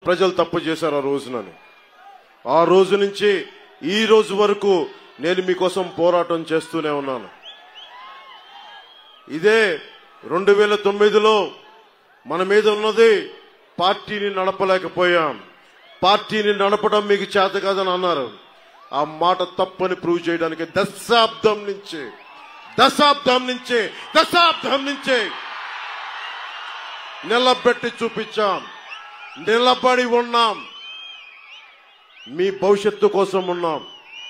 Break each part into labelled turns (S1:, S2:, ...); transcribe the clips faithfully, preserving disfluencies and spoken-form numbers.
S1: ప్రజలు తప్పు చేశారు ఆ రోజునని. ఆ రోజు నుంచి ఈ రోజు వరకు నేను మీకోసం పోరాటం చేస్తూనే ఉన్నాను. ఇదే రెండు వేల తొమ్మిదిలో మన మీద ఉన్నది పార్టీని నడపలేకపోయాం, పార్టీని నడపడం మీకు చేత కాదని అన్నారు. ఆ మాట తప్పని ప్రూవ్ చేయడానికి దశాబ్దం నుంచి దశాబ్దం నుంచి దశాబ్దం నుంచి నిలబెట్టి చూపించాం, నిలబడి ఉన్నాం, మీ భవిష్యత్తు కోసం ఉన్నాం.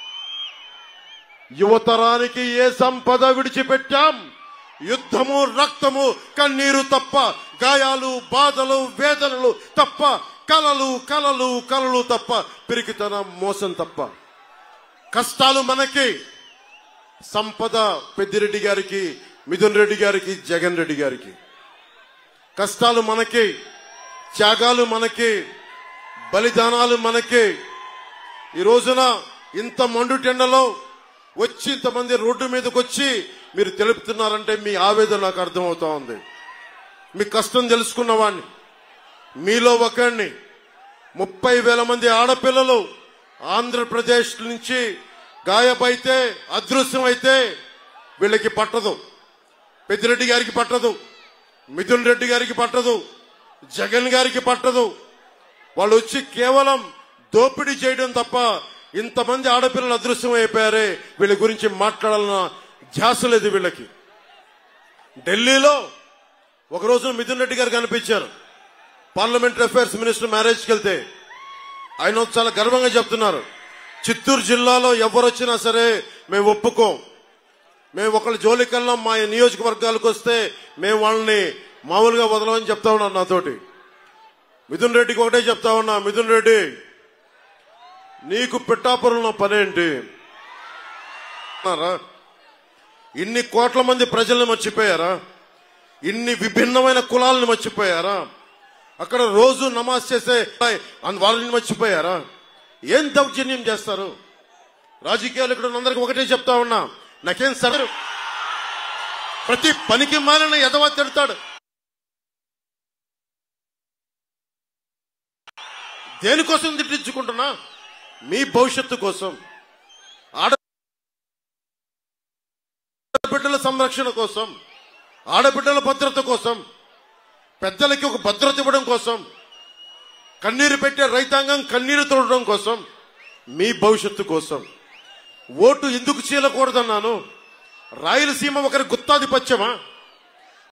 S1: యువతరానికి ఏ సంపద విడిచిపెట్టాం? యుద్ధము, రక్తము, కన్నీరు తప్ప, గాయాలు, బాధలు, వేదనలు తప్ప, కలలు కలలు కలలు తప్ప, పిరికితనం, మోసం తప్ప. కష్టాలు మనకి, సంపద పెద్దిరెడ్డి గారికి, మిథున్ రెడ్డి గారికి, జగన్ రెడ్డి గారికి. కష్టాలు మనకి, త్యాగాలు మనకి, బలిదానాలు మనకి. ఈ రోజున ఇంత మండుటెండలో వచ్చి ఇంతమంది రోడ్డు మీదకి వచ్చి మీరు తెలుపుతున్నారంటే మీ ఆవేదన నాకు అర్థమవుతా ఉంది. మీ కష్టం తెలుసుకున్నవాడిని, మీలో ఒకరిని. ముప్పై వేల మంది ఆడపిల్లలు ఆంధ్రప్రదేశ్ నుంచి గాయపైతే, అదృశ్యమైతే వీళ్ళకి పట్టదు. పెద్దిరెడ్డి గారికి పట్టదు, మిథున్ రెడ్డి గారికి పట్టదు, జగన్ గారికి పట్టదు. వాళ్ళు వచ్చి కేవలం దోపిడీ చేయడం తప్ప ఇంతమంది ఆడపిల్లలు అదృశ్యం అయిపోయారే, వీళ్ళ గురించి మాట్లాడాలన్న ధ్యాస లేదు వీళ్ళకి. ఢిల్లీలో ఒకరోజు మిథున్ రెడ్డి గారు కనిపించారు. పార్లమెంటరీ అఫైర్స్ మినిస్టర్ మ్యారేజ్కి వెళ్తే ఆయన చాలా గర్వంగా చెప్తున్నారు, చిత్తూరు జిల్లాలో ఎవరొచ్చినా సరే మేము ఒప్పుకోం, మేము ఒకళ్ళ జోలికల్లా మా నియోజకవర్గాలకు వస్తే మేము వాళ్ళని మామూలుగా వదలమని చెప్తా ఉన్నారు నాతోటి. మిథున్ రెడ్డికి ఒకటే చెప్తా ఉన్నా, మిథున్ రెడ్డి నీకు పిఠాపురంలో పనేంటి? ఇన్ని కోట్ల మంది ప్రజల్ని మర్చిపోయారా? ఇన్ని విభిన్నమైన కులాలను మర్చిపోయారా? అక్కడ రోజు నమాజ్ చేసే వాళ్ళని మర్చిపోయారా? ఏం దౌర్జన్యం చేస్తారు? రాజకీయాలు ఇక్కడ అందరికి ఒకటే చెప్తా ఉన్నా, నాకేం సరే ప్రతి పనికి మాలిన ఎదవ తిడతాడు. దేనికోసం తిట్టించుకుంటున్నా? మీ భవిష్యత్తు కోసం, ఆడబిడ్డల సంరక్షణ కోసం, ఆడబిడ్డల భద్రత కోసం, పెద్దలకి ఒక భద్రత ఇవ్వడం కోసం, కన్నీరు పెట్టే రైతాంగం కన్నీరు తోడడం కోసం, మీ భవిష్యత్తు కోసం. ఓటు ఎందుకు చీలకూడదన్నాను? రాయలసీమ ఒకరి గుత్తాధిపత్యమా?